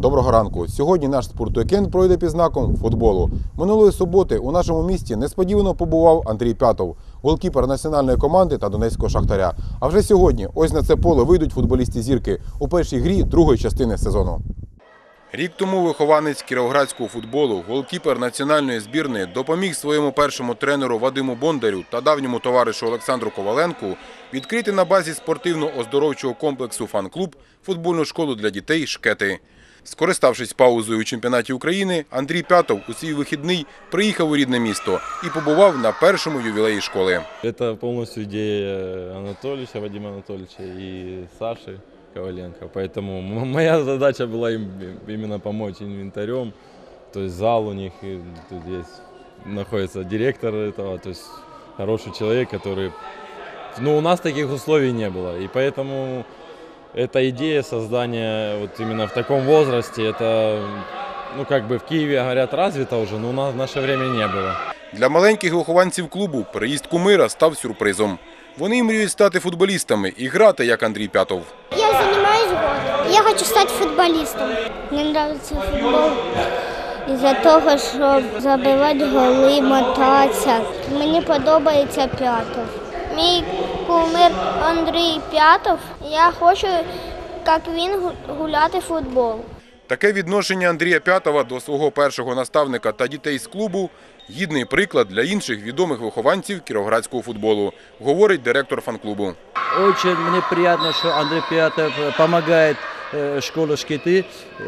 доброго ранку. Сьогодні наш спортвікенд пройде під знаком футболу. Минулої суботи у нашому місті несподівано побував Андрій П'ятов, голкіпер національної команди та донецького «Шахтаря». А вже сьогодні ось на це поле вийдуть футболісти-зірки у першій грі другої частини сезону. Рік тому вихованець кіровоградського футболу, голкіпер національної збірної допоміг своєму першому тренеру Вадиму Бондарю та давньому товаришу Олександру Коваленку відкрити на базі спортивно-оздоровчого комплексу «Фан-клуб» футбольну школу для дітей «Шкети». Скориставшись паузою у чемпіонаті України, Андрій П'ятов у свій вихідний приїхав у рідне місто і побував на першому ювілеї школи. Це повністю ідея Анатолійовича, Вадима Анатолійовича і Саші Коваленко. Поэтому моя задача была им именно помочь инвентарем. То есть зал у них, и тут есть, находится директор этого, то есть хороший человек, который... Ну, у нас таких условий не было, и поэтому эта идея создания вот именно в таком возрасте, это, ну, как бы в Киеве, говорят, развито уже, но у нас в наше время не было. Для маленьких вихованців клубу переїзд кумира став сюрпризом. Вони мріють стати футболістами і грати, як Андрій П'ятов. Я займаюся год. Я хочу стати футболістом. Мені подобається футбол із-за того, щоб забивати голи, мотатися. Мені подобається П'ятов. Мій кумир Андрій П'ятов. Я хочу, як він, гуляти в футбол. Таке відношення Андрія П'ятова до свого першого наставника та дітей з клубу – гідний приклад для інших відомих вихованців кіровоградського футболу, говорить директор фан-клубу. Очень мне приятно, что Андрей П'ятов помогает школе «Шкеты».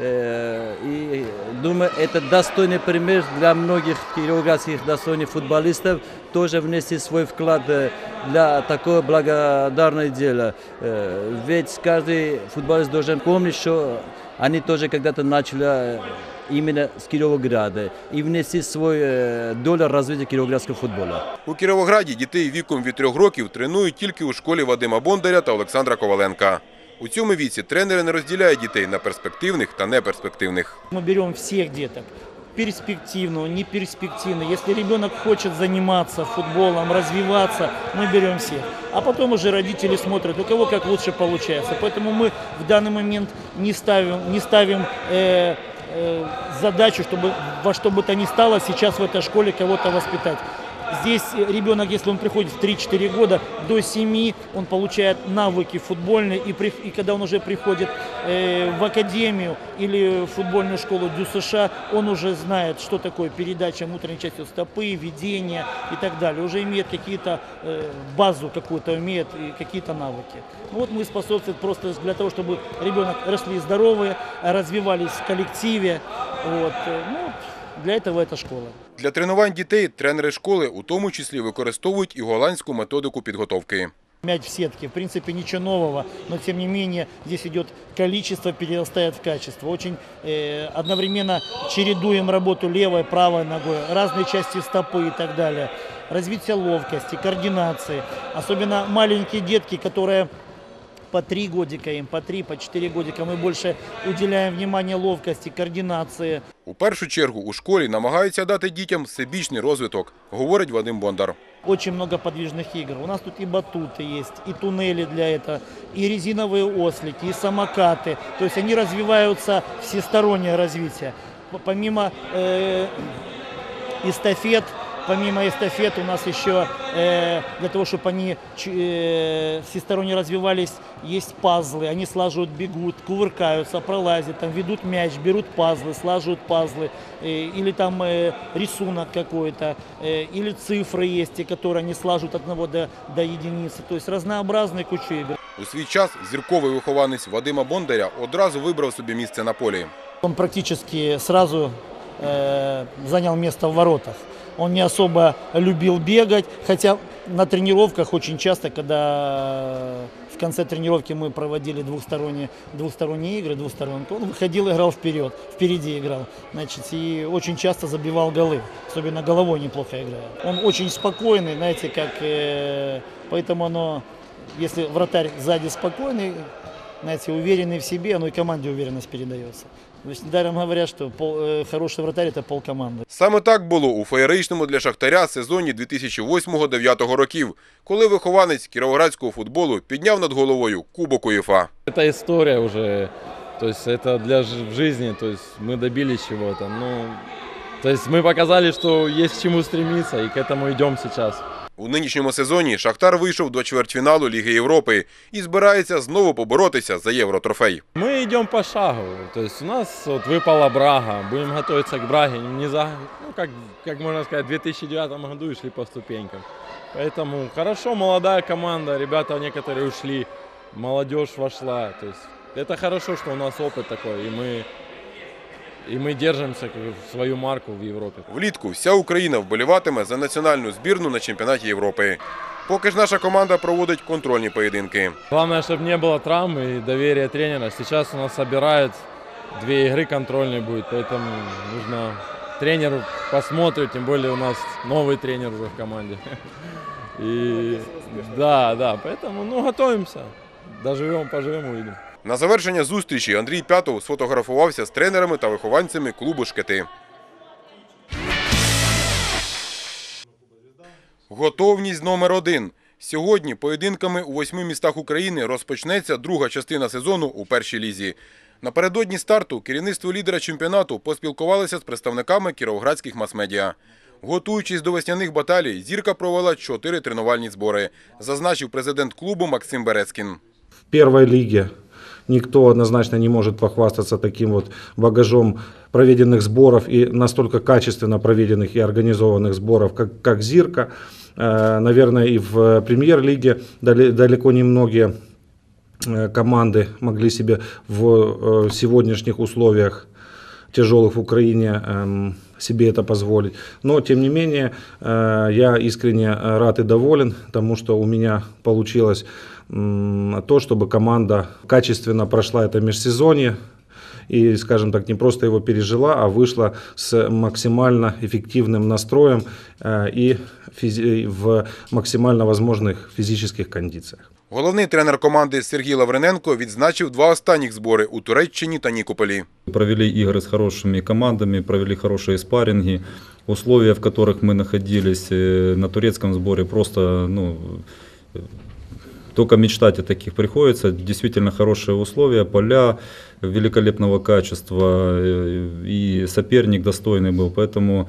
И думаю, это достойный пример для многих кировоградских достойных футболистов тоже внести свой вклад для такого благодарного дела. Ведь каждый футболист должен помнить, что они тоже когда-то начали именно с Кировограда і внести свою долю розвитку кіровоградського футболу. У Кіровограді дітей віком від 3 років тренують тільки у школі Вадима Бондаря та Олександра Коваленка. У цьому віці тренери не розділяють дітей на перспективних та неперспективних. Ми беремо всіх діток. Перспективного, неперспективного. Если ребенок хочет заниматься футболом, развиваться, мы берем всех. А потом уже родители смотрят, у кого как лучше получается. Поэтому мы в данный момент не ставим задачу, чтобы во что бы то ни стало сейчас в этой школе кого-то воспитать. Здесь ребенок, если он приходит в 3-4 года, до 7 он получает навыки футбольные, и когда он уже приходит в академию или в футбольную школу ДЮСШ, он уже знает, что такое передача внутренней части стопы, ведение и так далее. Уже имеет какие-то базу какую-то, имеет какие-то навыки. Вот мы способствуем просто для того, чтобы ребенок росли здоровые, развивались в коллективе. Вот. Ну, для этого эта школа. Для тренувань дітей тренери школи у тому числі використовують і голландську методику підготовки. Мяч в сетке, в принципе, ничего нового, но тем не менее здесь идет количество, перерастает в качество. Очень одновременно чередуем работу левой, правой ногой, разные части стопы и так далее. Развитие ловкости, координации. Особенно маленькие детки, которые по 3 годика им, по 3, по 4 годика мы больше уделяем внимание ловкости, координации. У першу чергу у школі намагаються дати дітям всебічний розвиток, говорить Вадим Бондар. Очень много подвижных игр. У нас тут и батуты есть, и туннели для этого, и резиновые ослики, и самокаты. То есть они развиваются, всестороннее развитие. Помимо эстафет, у нас еще для того, чтобы они всесторонне развивались, есть пазлы. Они слаживают, бегут, кувыркаются, пролазят, там, ведут мяч, берут пазлы, слаживают пазлы. Или там рисунок какой-то, или цифры есть, которые они слаживают от 1 до единицы. То есть разнообразные кучу игр. У свій час зірковий вихованець Вадима Бондаря одразу вибрав собі місце на полі. Он практически сразу занял место в воротах. Он не особо любил бегать, хотя на тренировках очень часто, когда в конце тренировки мы проводили двухсторонние игры, то он выходил и играл впереди играл, значит, и очень часто забивал голы, особенно головой неплохо играет. Он очень спокойный, знаете, поэтому если вратарь сзади спокойный, знаете, уверенный в себе, оно и команде уверенность передается. Недаром говорять, що хороший вратар – це полкоманди. Саме так було у феєричному для «Шахтаря» сезоні 2008-2009 років, коли вихованець кіровоградського футболу підняв над головою Кубок УЄФА. Эта история уже То есть это для жизни, то есть мы добились чего-то. Ну, то есть мы показали, что есть к чему стремиться, и к этому идем сейчас. У нинішньому сезоні «Шахтар» вийшов до чвертьфіналу Ліги Європи і збирається знову поборотися за євротрофей. Мы идем по шагу. То есть у нас вот выпала Брага, будем готовиться к Браге. Не за, ну, как можно сказать, в 2009 году и шли по ступенькам. Поэтому хорошо, молодая команда, ребята некоторые ушли, молодежь вошла. То есть это хорошо, что у нас опыт такой, и мы держимся в свою марку в Європі. Влітку вся Україна вболіватиме за національну збірну на чемпіонаті Європи. Поки ж наша команда проводить контрольні поєдинки. Главное, чтобы не было травм и доверия тренера. Сейчас у нас собирают 2 игры контрольные будет, поэтому нужно тренер посмотрит, тем более у нас новый тренер уже в команде. И да, поэтому ну готовимся, доживем, поживем, увидим. На завершення зустрічі Андрій П'ятов сфотографувався з тренерами та вихованцями клубу «Шкети». Готовність номер 1. Сьогодні поєдинками у 8 містах України розпочнеться друга частина сезону у першій лізі. Напередодні старту керівництво лідера чемпіонату поспілкувалося з представниками кіровоградських мас-медіа. Готуючись до весняних баталій, «Зірка» провела 4 тренувальні збори, зазначив президент клубу Максим Берецькін. В первой лиге никто однозначно не может похвастаться таким вот багажом проведенных сборов и настолько качественно проведенных и организованных сборов, как «Зірка». Наверное, и в премьер-лиге далеко не многие команды могли себе в сегодняшних условиях тяжелых в Украине себе это позволить. Но, тем не менее, я искренне рад и доволен тому, что у меня получилось то, чтобы команда качественно прошла это межсезонье и, скажем так, не просто его пережила, а вышла с максимально эффективным настроем и в максимально возможных физических кондициях. Головний тренер команди Сергій Лавриненко відзначив 2 останніх збори у Туреччині та Нікополі. Провели игры с хорошими командами, провели хорошие спарринги. Условия, в которых мы находились на турецком сборе, просто только мечтать о таких приходится. Действительно хорошие условия, поля великолепного качества и соперник достойный был. Поэтому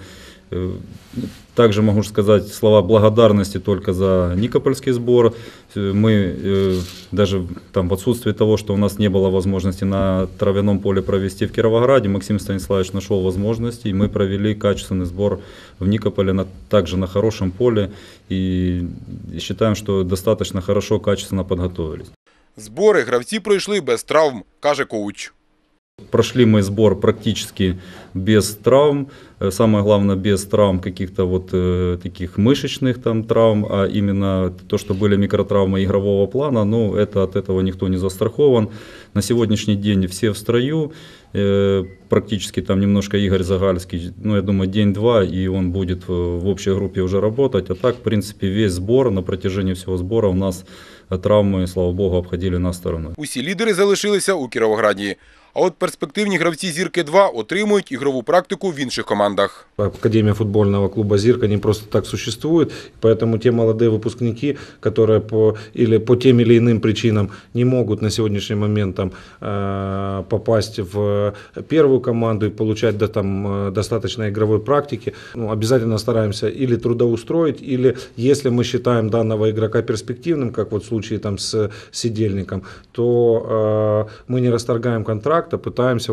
также могу сказать слова благодарности только за Никопольский сбор. Мы даже там в отсутствии того, что у нас не было возможности на травяном поле провести в Кировограде, Максим Станиславович нашел возможности, и мы провели качественный сбор в Никополе, также на хорошем поле, и считаем, что достаточно хорошо, качественно подготовились. Збори гравці пройшли без травм, каже коуч. Прошли мы сбор практически без травм, самое главное без травм каких-то вот таких мышечных там травм, а именно то, что были микротравмы игрового плана, ну это от этого никто не застрахован. На сегодняшний день все в строю, практически там немножко Игорь Загальский, ну я думаю день-два и он будет в общей группе уже работать, а так в принципе весь сбор, на протяжении всего сбора у нас травми, слава Богу, обходили нас стороною. Усі лідери залишилися у Кіровограді. А от перспективні гравці «Зірки-2» отримують ігрову практику в інших командах. Академия футбольного клуба «Зірка» не просто так существует, поэтому те молодые выпускники, которые по тем или иным причинам не могут на сегодняшний момент там, попасть в первую команду и получать достаточно игровой практики, обязательно стараемся или трудоустроить, или если мы считаем данного игрока перспективным, как вот в случае там, с Сидельником, то мы не расторгаем контракт, а пытаемся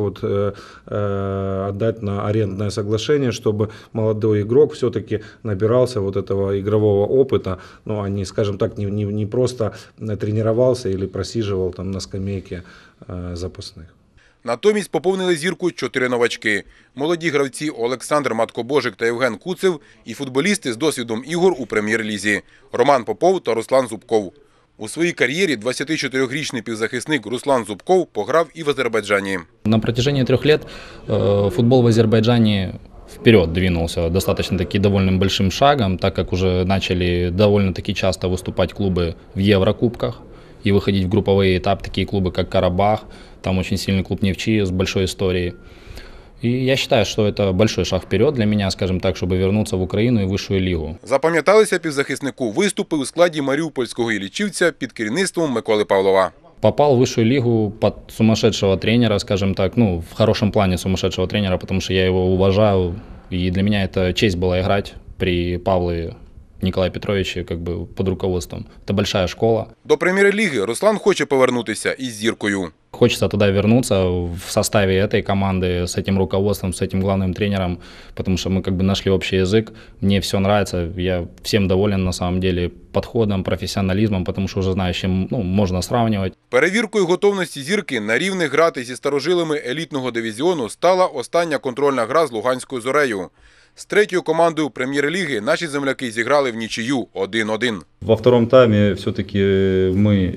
отдать на арендное соглашение, чтобы молодой игрок все-таки набирался вот этого игрового опыта, а не, скажем так, не просто тренировался или просиживал там на скамейке запасных. Натомість поповнили «Зірку» 4 новачки. Молоді гравці Олександр Маткобожик та Євген Куцев і футболісти з досвідом ігор у прем'єр-лізі Роман Попов та Руслан Зубков. У своїй кар'єрі 24-річний півзахисник Руслан Зубков пограв і в Азербайджані. На протяжении 3 лет футбол в Азербайджане вперед двинулся достаточно-таки довольно большим шагом, так как уже начали довольно-таки часто выступать клубы в Еврокубках и выходить в групповые этапы, такие клубы как Карабах, там очень сильный клуб Нефчи с большой историей. И я считаю, что это большой шаг вперед для меня, скажем так, чтобы вернуться в Украину и высшую лигу. Запам'яталися півзахиснику виступи у складі маріупольського Іллічівця під керівництвом Миколи Павлова. Попал в высшую лигу под сумасшедшего тренера, скажем так, ну, в хорошем плане сумасшедшего тренера, потому что я его уважаю, и для меня это честь была играть при Павле Николае Петровиче, как бы под руководством. Это большая школа. До прем'єр-ліги Руслан хоче повернутися із зіркою. Хочется туда вернуться в составе этой команды, с этим руководством, с этим главным тренером, потому что мы как бы нашли общий язык. Мне все нравится, я всем доволен на самом деле подходом, профессионализмом, потому что уже знаю, с чем можно сравнивать. Перевіркою готовності зірки на рівних грати зі старожилами елітного дивізіону стала остання контрольна гра з Луганською «Зорею». З третьою командою прем'єр-ліги наші земляки зіграли в нічию 1-1. Во втором тайме все-таки мы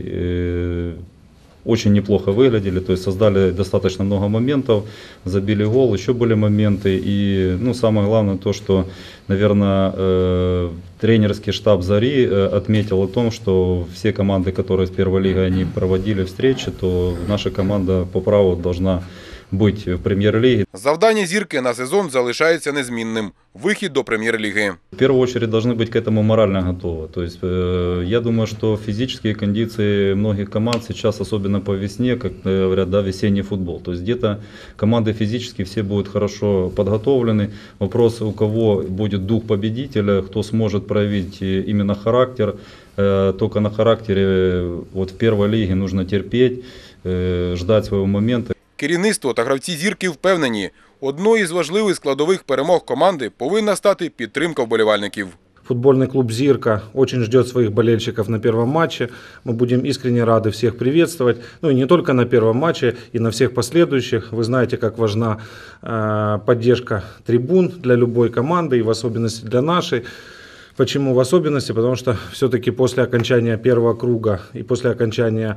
очень неплохо выглядели, то есть создали достаточно много моментов, забили гол, еще были моменты. И самое главное то, что, наверное, тренерский штаб «Зари» отметил о том, что все команды, которые с первой лиги они проводили встречи, то наша команда по праву должна быть в премьер-лиге. Завдання зірки на сезон залишається незмінним – вихід до прем'єр-ліги. В первую очередь должны быть к этому морально готовы. То есть я думаю, что физические кондиции многих команд сейчас, особенно по весне, как говорят, да, весенний футбол. То есть где-то команды физически все будут хорошо подготовлены. Вопрос, у кого будет дух победителя, кто сможет проявить именно характер. Только на характере вот в первой лиге нужно терпеть, ждать своего момента. Керівництво та гравці зірки впевнені, одною із важливих складових перемог команди повинна стати підтримка вболівальників. Футбольный клуб «Зирка» очень ждет своих болельщиков на первом матче. Мы будем искренне рады всех приветствовать. Ну и не только на первом матче, и на всех последующих. Вы знаете, как важна поддержка трибун для любой команды, и в особенности для нашей. Почему в особенности? Потому что все-таки после окончания первого круга и после окончания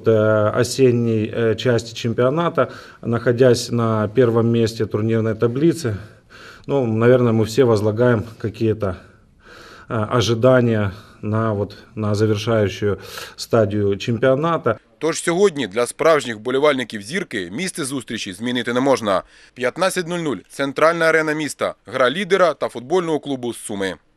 осенней части чемпионата, находясь на первом месте турнирной таблицы, наверное, мы все возлагаем какие-то ожидания на завершающую стадію чемпіонату. Тож сьогодні для справжніх вболівальників зірки місце зустрічі змінити не можна. 15:00 – центральна арена міста, гра лідера та футбольного клубу з Суми.